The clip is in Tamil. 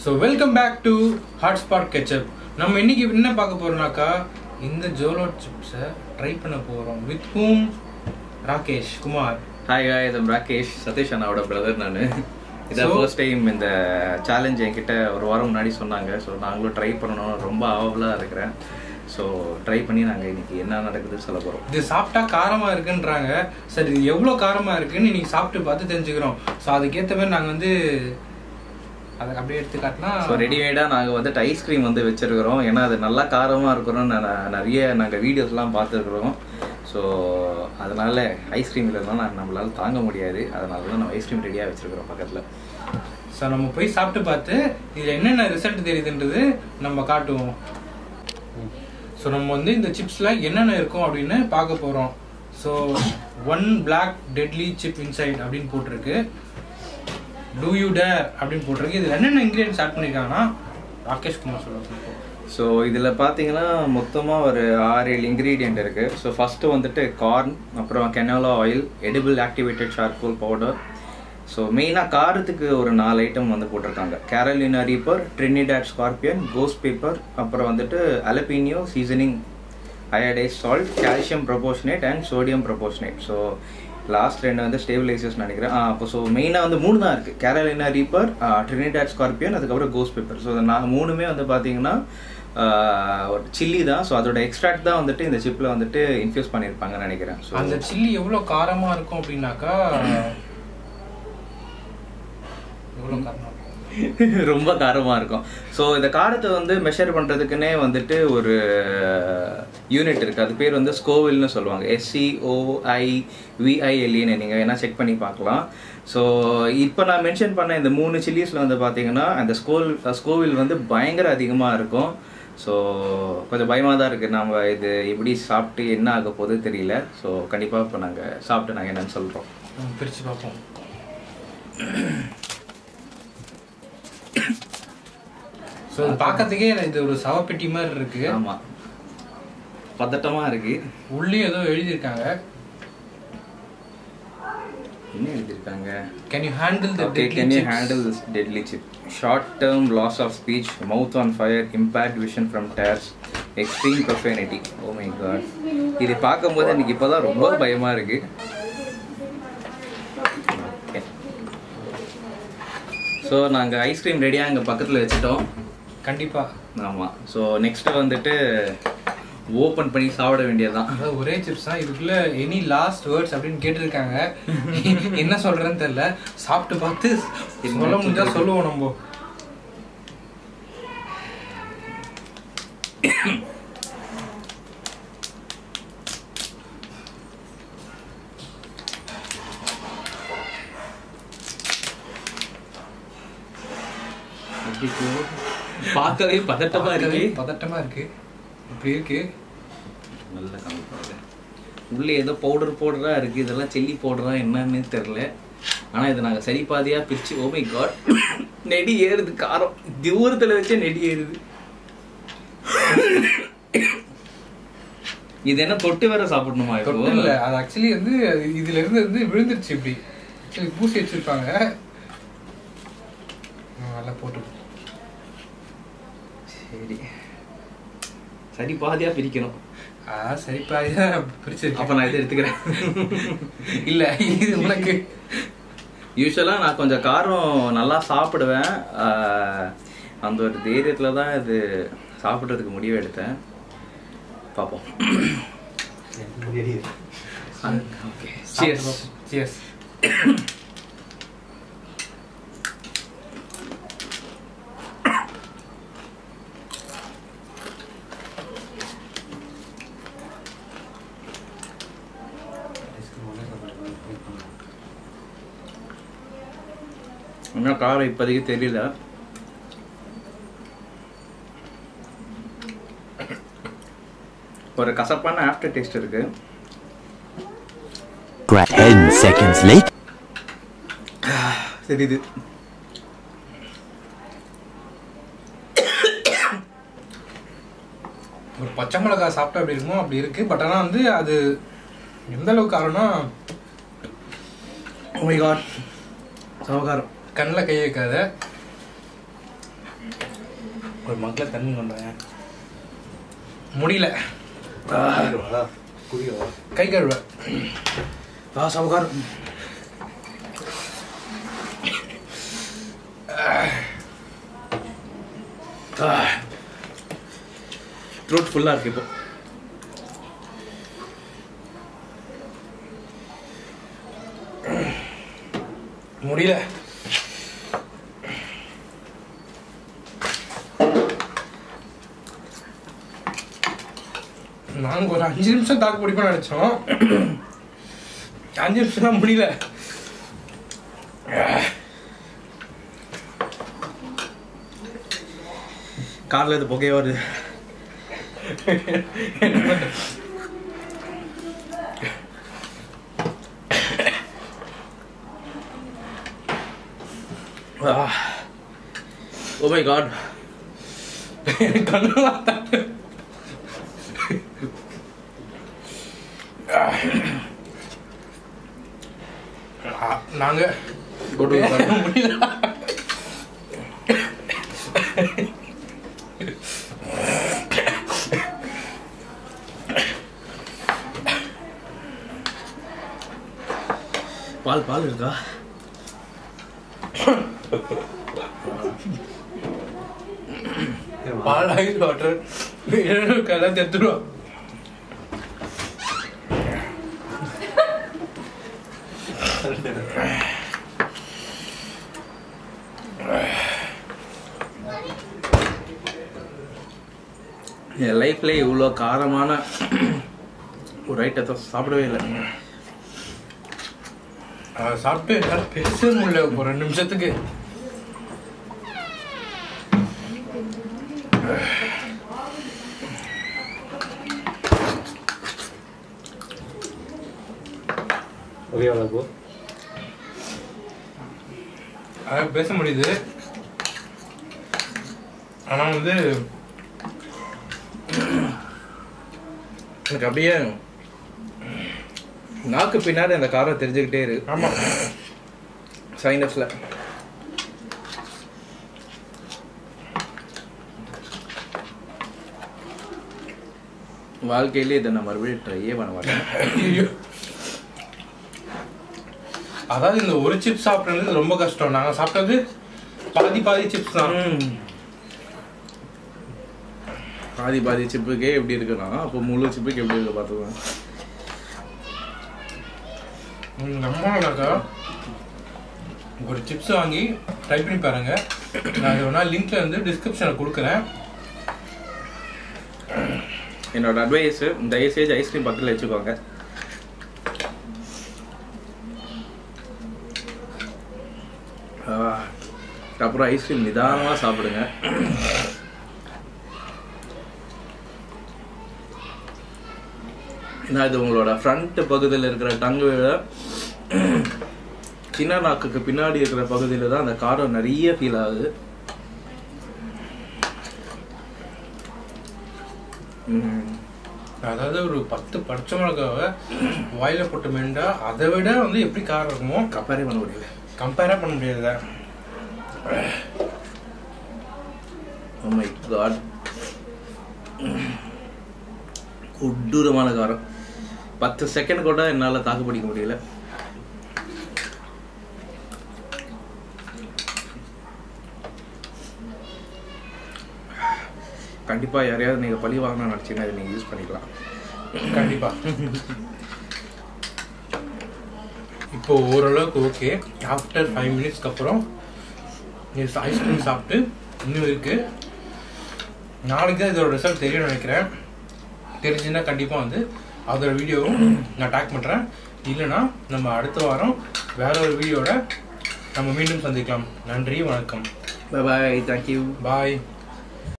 So welcome back to hotspot ketchup. நம்ம இன்னைக்கு என்ன பார்க்க போறோம்னாக்கா இந்த ஜோலோ சிப்ஸை ட்ரை பண்ண போகிறோம். With hmm Rakesh Kumar. Hi hi, இது ராகேஷ், சதீஷ் அண்ணாவோட பிரதர். நான் இதான் ஃபர்ஸ்ட் டைம் இந்த சேலஞ்ச் என்கிட்ட ஒரு வாரம் முன்னாடி சொன்னாங்க. ஸோ நாங்களும் ட்ரை பண்ணணும், ரொம்ப ஆவலாக இருக்கிறேன். ஸோ ட்ரை பண்ணி நாங்கள் இன்னைக்கு என்ன நடக்குதுன்னு சொல்ல போகிறோம். இது சாப்பிட்டா காரமாக இருக்குன்றாங்க. சரி, இது எவ்வளோ காரமாக இருக்குன்னு இன்னைக்கு சாப்பிட்டு பார்த்து தெரிஞ்சுக்கிறோம். ஸோ அதுக்கேற்ற மாதிரி நாங்கள் வந்து அதை அப்படியே எடுத்து காட்டினா ஸோ ரெடிமேடாக நாங்கள் வந்துட்டு ஐஸ்கிரீம் வந்து வச்சுருக்கிறோம். ஏன்னா அது நல்லா காரமாக இருக்கிறோம். நிறைய நாங்கள் வீடியோஸ்லாம் பார்த்துருக்குறோம். ஸோ அதனால் ஐஸ்கிரீம் இல்லைன்னா நம்மளால் தாங்க முடியாது. அதனால தான் நம்ம ஐஸ்கிரீம் ரெடியாக வச்சுருக்கிறோம் பக்கத்தில். ஸோ நம்ம போய் சாப்பிட்டு பார்த்து இதில் என்னென்ன ரிசல்ட் தெரியுதுன்றது நம்ம காட்டுவோம். ஸோ நம்ம வந்து இந்த சிப்ஸில் என்னென்ன இருக்கும் அப்படின்னு பார்க்க போகிறோம். So 1 black deadly chip inside அப்படின்னு போட்டிருக்கு. Do you dare அப்படின்னு போட்டிருக்கு. இதில் என்னென்ன இன்க்ரீடியன்ஸ் ஆட் பண்ணியிருக்காங்கன்னா ராகேஷ் குமார் சொல்லுவாங்க. ஸோ இதில் பார்த்தீங்கன்னா மொத்தமாக ஒரு 6-7 இன்க்ரீடியண்ட் இருக்குது. ஸோ ஃபஸ்ட்டு வந்துட்டு கார்ன், அப்புறம் canola oil, edible activated charcoal powder. So மெயினாக காரத்துக்கு ஒரு 4 ஐட்டம் வந்து போட்டிருக்காங்க. Carolina reaper, Trinidad scorpion, ghost pepper, அப்புறம் வந்துட்டு jalapeno seasoning, iodised salt, calcium proportionate and sodium proportionate. So last 2 வந்து ஸ்டேபிளைசர்ஸ் நினைக்கிறேன். அப்போ ஸோ மெயினாக வந்து 3 தான் இருக்குது. கேரலினா ரீப்பர், ட்ரினிடாட் ஸ்கார்பியன், அதுக்கப்புறம் கோஸ்ட் பேப்பர். ஸோ நான் 3மே வந்து பார்த்தீங்கன்னா ஒரு சில்லி தான். ஸோ அதோட எக்ஸ்ட்ராக்ட் தான் வந்துட்டு இந்த சிப்பில் வந்துட்டு இன்ஃபியூஸ் பண்ணியிருப்பாங்கன்னு நினைக்கிறேன். ஸோ அந்த சில்லி எவ்வளோ காரமாக இருக்கும் அப்படின்னாக்கா ரொம்ப காரமாக இருக்கும். ஸோ இந்த காரத்தை வந்து மெஷர் பண்ணுறதுக்குன்னே வந்துட்டு ஒரு யூனிட் இருக்குது. அது பேர் வந்து ஸ்கோவில்னு சொல்லுவாங்க. SCOIVILEன்னு நீங்கள் வேணால் செக் பண்ணி பார்க்கலாம். ஸோ இப்போ நான் மென்ஷன் பண்ண இந்த 3 சில்லிஸில் வந்து பார்த்தீங்கன்னா அந்த ஸ்கோவில் வந்து பயங்கர அதிகமாக இருக்கும். ஸோ கொஞ்சம் பயமாக தான் இருக்குது. நம்ம இது எப்படி சாப்பிட்டு என்ன ஆக போகுது தெரியல. ஸோ கண்டிப்பாக இப்போ நாங்கள் சாப்பிட்டு நாங்கள் என்னென்னு சொல்கிறோம். பிரித்து பார்ப்போம். ஸோ பார்க்கறதுக்கே இது ஒரு சவப்பெட்டி மாதிரி இருக்கு. ஆமாம், பதட்டமாக இருக்கு. உள்ளே ஏதோ எழுதியிருக்காங்க. என்ன எழுதியிருக்காங்க? Can you handle the deadly Can you chips? handle this deadly chip? Short-term loss of speech, mouth on fire, impaired vision from tears, extreme profanity. Oh my god. இதை பார்க்கும்போது எனக்கு இப்போதான் ரொம்ப பயமா இருக்கு. ஸோ நாங்கள் ஐஸ்கிரீம் ரெடியாக அங்கே பக்கத்தில் வச்சுட்டோம். கண்டிப்பாக. ஆமாம். ஸோ நெக்ஸ்ட்டு வந்துட்டு ஓப்பன் பண்ணி சாப்பிட வேண்டியதுதான். அதாவது ஒரே சிப்ஸ் தான். இதுக்குள்ள எனி லாஸ்ட் வேர்ட்ஸ் அப்படின்னு கேட்டிருக்காங்க. என்ன சொல்றேன்னு தெரியல. சாப்பிட்டு பார்த்து சொல்ல முடிஞ்சா சொல்லுவோம் நம்ம. பார்க்கவே பதட்டமா இருக்கு. இப்படி இருக்கு. நல்ல காமிப்பாங்க. உள்ளே ஏதோ பவுடரா இருக்கு. இதெல்லாம் சில்லி பவுடரா என்னன்னு தெரியல. ஆனா இதை நாங்க சரி பாதியா பிரிச்சு. ஓ மை காட், நெடி ஏறுது. காரம் தூரத்துல வச்சே நெடி ஏறுது. இது என்ன தொட்டு வேற சாப்பிடணுமா? தொட்டு இல்ல, அது ஆக்சுவலி வந்து இதுல இருந்து விழுந்துருச்சு. இப்படி ஆக்சுவலி பூசி வச்சிருப்பாங்க. நல்லா போட்டு சரி பாதியா பிரிக்கணும். சரி பாதியா பிரிச்சிருக்கேன். அப்ப நான் இதை எடுத்துக்கிறேன். இல்ல, இது உனக்கு. யூஸ்வலா நான் கொஞ்சம் காரம் நல்லா சாப்பிடுவேன். அந்த ஒரு தைரியத்துல தான் இது சாப்பிட்றதுக்கு முடிவு எடுத்தேன். பார்ப்போம். Okay, cheers. சியர்ஸ். இன்னும் காரம் இப்போதைக்கு தெரியல. ஒரு கசப்பான ஆஃப்டர் டேஸ்ட் இருக்கு. 10 seconds later. தெரியுது. ஒரு பச்சை மிளகாய் சாப்பிட்டா அப்படி இருக்குமோ அப்படி இருக்கு. பட் ஆனால் வந்து அது எந்த அளவுக்கு காரம்னா, ஓ மை காட், சவகாரம். கண்ணில் கை வைக்காத. ஒரு மக்கில் தண்ணி கொண்டாங்க. முடியல. கை கழுவ சவுகாரம். த்ரோட் ஃபுல்லாக இருக்கு இப்போ. முடியல. நாங்கள் ஒரு 5 நிமிஷம் தாக்கு பிடிப்போம் நினைச்சோம். 5 நிமிஷம் தான் முடியல. காரில் இது புகையே வருது. Oh my god. கண்ணெல்லாம் தட்டு. நாங்க முடியல. பால் இருக்கா? பால் ஐஸ் வாட்டர் எல்லாம் தெத்துருவோம். என் லைஃப்ல இவ்வளோ காரமான ஒரு ஐட்டத்தை சாப்பிடவே இல்லை. சாப்பிட்டு என்னால் பேசவே முடியல ஒரு 2 நிமிஷத்துக்கு. பேச முடியுது. ஆனா வந்து எனக்கு அப்படியே நாக்கு பின்னாடி அந்த காரம் தெரிஞ்சுக்கிட்டே இருக்கு. ஆமா, சைனஸ்ல. வாழ்க்கையிலே இதை நான் மறுபடியும் ட்ரையே பண்ண மாட்டேன். அதாவது இந்த ஒரு சிப்ஸ் சாப்பிட்றது ரொம்ப கஷ்டம். நாங்க சாப்பிட்டது பாதி சிப்ஸ் தான். பாதி சிப்புக்கே எப்படி இருக்குன்னா அப்போ முழு சிப்புக்கு எப்படி இருக்கு பார்த்துக்கலாம். நம்மளாக்கா ஒரு சிப்ஸ் வாங்கி ட்ரை பண்ணி பாருங்க. நான் வேணா லிங்க்ல வந்து டிஸ்கிரிப்ஷனில் கொடுக்குறேன். என்னோட அட்வைஸ், தயவுசெய்து ஐஸ்கிரீம் பக்கத்தில் வச்சுக்கோங்க. அப்புறம் ஐஸ்கிரீம் நிதானமாக சாப்பிடுங்க. ஏன்னா இது உங்களோட ஃப்ரண்ட் பகுதியில் இருக்கிற டங்கை விட சின்ன நாக்குக்கு பின்னாடி இருக்கிற பகுதியில் தான் அந்த காரம் நிறைய ஃபீல் ஆகுது. அதாவது ஒரு 10 பச்சை மிளகாவை வாயில போட்டு மெண்டா அதை விட வந்து எப்படி காரம் இருக்குமோ கம்பேரே பண்ண முடியல. கம்பேரே பண்ண முடியாது. Oh my God. கொடூரமான காரம். 10 செகண்ட் கூட என்னால் தாக்கு பிடிக்க முடியல. கண்டிப்பா யாரையாவது நீங்க பழி வாங்கணும்னு நினைச்சீங்கன்னா இதை நீங்க யூஸ் பண்ணிக்கலாம். கண்டிப்பா. இப்போ ஓரளவுக்கு ஓகே. ஆஃப்டர் 5 மினிட்ஸ்க்கு அப்புறம் ஐஸ்கிரீம் சாப்பிட்டு இன்னும் இருக்கு. நாளைக்கு தான் இதோட ரிசல்ட் தெரியும்னு நினைக்கிறேன். தெரிஞ்சுன்னா கண்டிப்பாக வந்து அதோட வீடியோவும் நான் டேக் பண்ணுறேன். இல்லைன்னா நம்ம அடுத்த வாரம் வேற ஒரு வீடியோட நம்ம மீண்டும் சந்திக்கலாம். நன்றி, வணக்கம். Bye bye. Thank you. Bye.